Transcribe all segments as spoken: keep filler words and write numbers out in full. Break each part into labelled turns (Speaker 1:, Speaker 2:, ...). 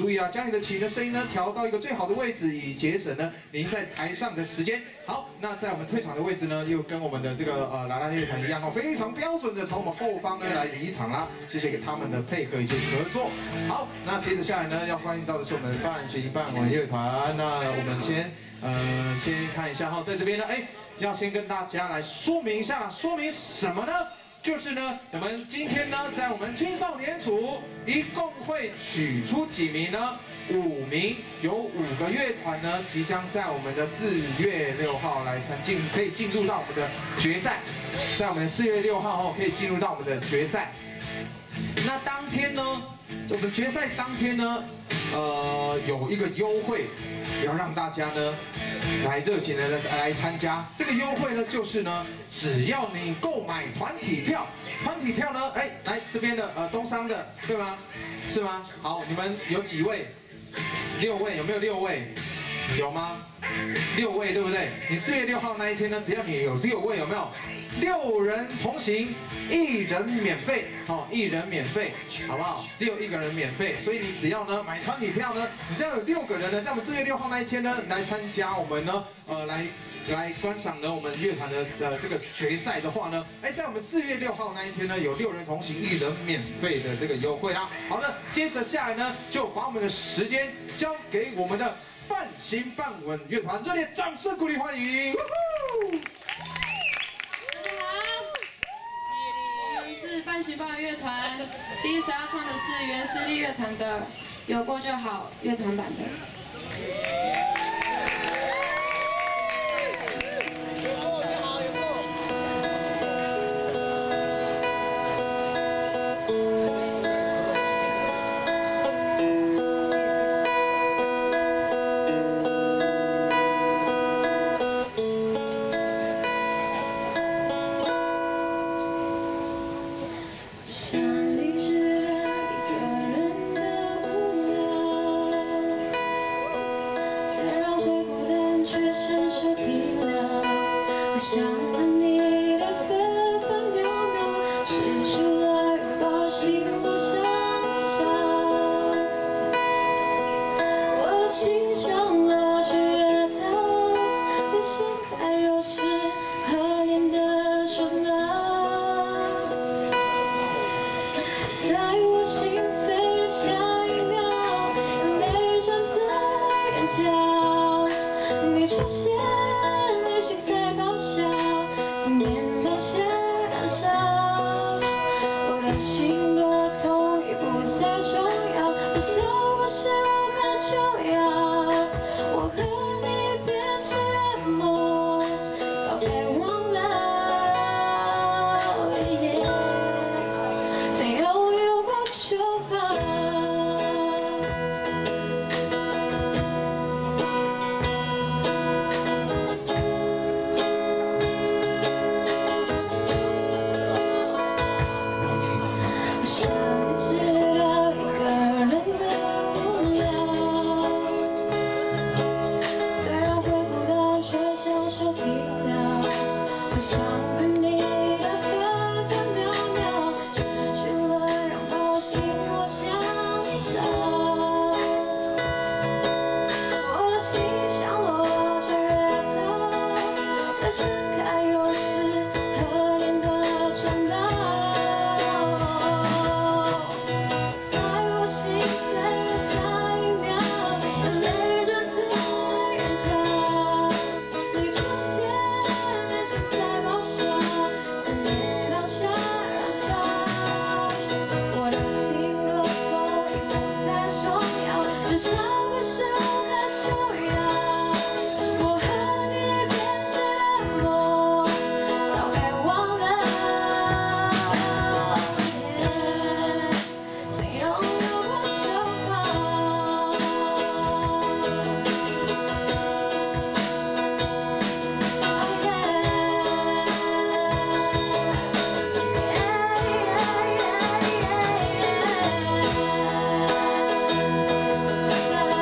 Speaker 1: 注意啊，将你的琴的声音呢调到一个最好的位置，以节省呢您在台上的时间。好，那在我们退场的位置呢，又跟我们的这个呃啦啦乐团一样哦，非常标准的从我们后方呢来离场啦。谢谢给他们的配合以及合作。好，那接着下来呢，要欢迎到的是我们的半形半玩乐团。那我们先呃先看一下哈，在这边呢，哎，要先跟大家来说明一下啦，说明什么呢？ 就是呢，我们今天呢，在我们青少年组一共会取出几名呢？五名，有五个乐团呢，即将在我们的四月六号来参进，可以进入到我们的决赛，在我们四月六号后可以进入到我们的决赛。那当天呢，我们决赛当天呢，呃，有一个优惠，要让大家呢。 来热情的来参加这个优惠呢，就是呢，只要你购买团体票，团体票呢，哎，来这边的呃东商的对吗？是吗？好，你们有几位？六位，有没有六位？有吗？六位对不对？你四月六号那一天呢，只要你有六位，有没有？六人同行，一人免费，好、哦，一人免费，好不好？只有一个人免费，所以你只要呢买团体票呢，你只要有六个人呢，在我们四月六号那一天呢来参加我们呢，呃，来来观赏呢我们乐团的呃这个决赛的话呢，哎，在我们四月六号那一天呢，有六人同行，一人免费的这个优惠啦。好的，接着下来呢，就把我们的时间交给我们的半形半稳乐团，热烈掌声鼓励欢迎！
Speaker 2: 半形半乐团，第一首要唱的是原势力乐团的《有过就好》乐团版的。 想把你的分分秒秒，失去了拥抱，心我想家。我的心像落去月桃，最盛开又是可怜的春浪。在我心碎的下一秒，眼泪转在眼角，你出现，你心在咆哮。 思念当下燃烧，我的心多痛已不再重要，至少我是无可救药。我和你编织的梦，早该忘了。曾拥有过就好。 想知道一个人的无聊，虽然会孤单，却享受寂寥。我想和你的分分秒秒，失去了拥抱，心我想找。我的心像落着月桃，最盛开又是可怜的春浪。 至少我是无可救药，我和你编织的梦，早该忘了。曾拥有过就好。Yeah, yeah, yeah, yeah.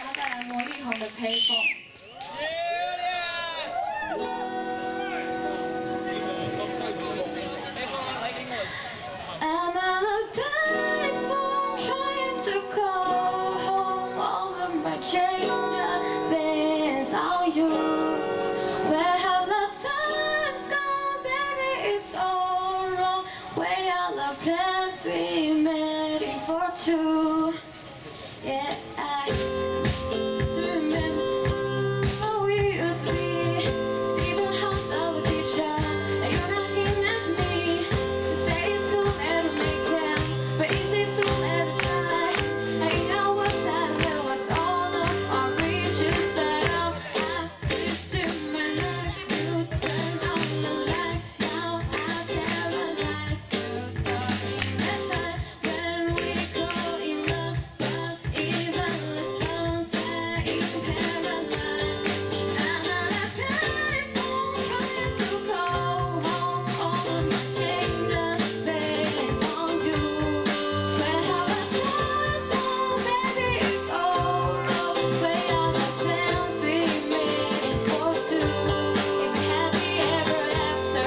Speaker 2: 要带来魔力红的披风。I'm on a payphone trying to call home. All of my changes spends on you. Where have the times gone, baby? It's all wrong. Where are the plans we made it for two? Yeah, I do remember how we used to be. Sleeping hot on the beach, and you're not here next to me. You say it's too late to make it, but is it too late to try? I know what time it was, all of our reaches, but I'll have this to my life. You turn on the light, now I'm paralyzed to start that time when we call in love, but even the sunset is paralyzed. I'm not a payphone trying to call home. All of my changes based on you. Where have our times gone, baby? It's all wrong. Where are the plans we made for two? If we happy ever after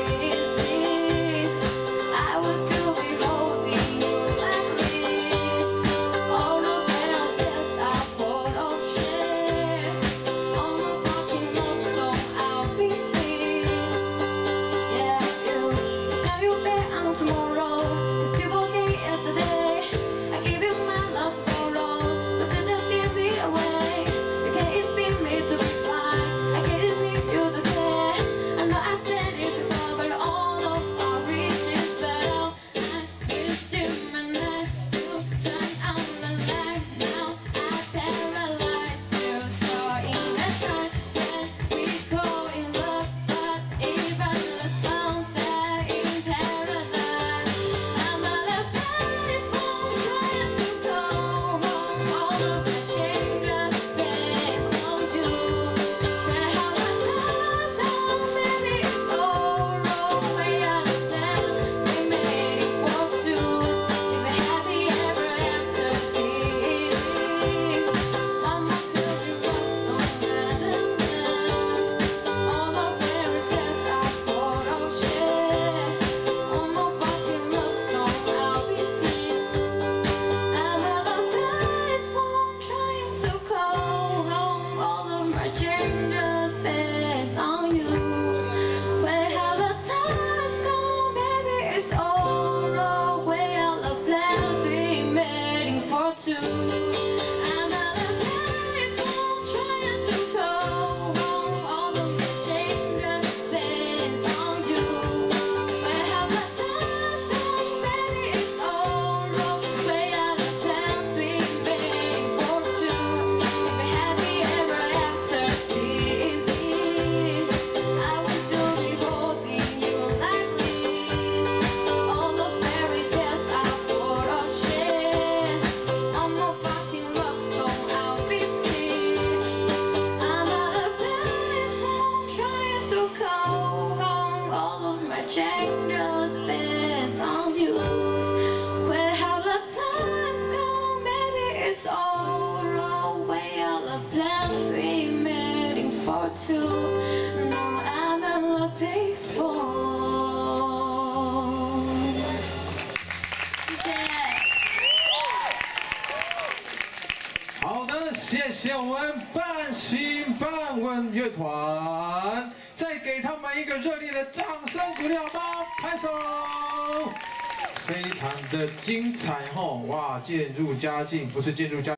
Speaker 2: this, I will still be holding you like this. All those fairy tales are full of shit. All my fucking love song I'll be singing. Yeah, you tell you bet on tomorrow, 'cause you forget yesterday. I give you my love to borrow, but you just give me away. You can't expect me to be fine. I can't need you to care. I know I said it before, but all of our reaches, but all I used to my life. You turn on the light, now I'm paralyzed to start in that time when we go in love, but even the sunset in paradise. I'm on a payphone trying to go home. All of my changes based on you. Where have my times gone, baby? It's all wrong. Where are the plans we made it for two? If we're happy ever after this, I'm not feeling what's on all the fairy tales are full of shit. All my fucking love song I'll be singing. I'm on a payphone trying to call home. All of my changes based on you. Where have the times gone, baby? It's all wrong. Where are the plans we made it for two? I'm on a payphone trying to call home. All of my changes based on you. Where have the times gone, baby? It's all wrong. Where are the plans we made for two? If we're happy ever after this, I will still be holding you like this. All those fairy tales are full of shit. On my fucking love song I'll be singing. I'm on a payphone trying to call home. All of my changes based on you. Where have the times gone, baby? It's all wrong. Where are the plans we made it for two? Now I'm on a payphone. 谢谢。
Speaker 1: 好的，谢谢我们半信半问乐团，再给他们一个热烈的掌声鼓励好吗？拍手！非常的精彩吼，哇，渐入佳境，不是渐入佳。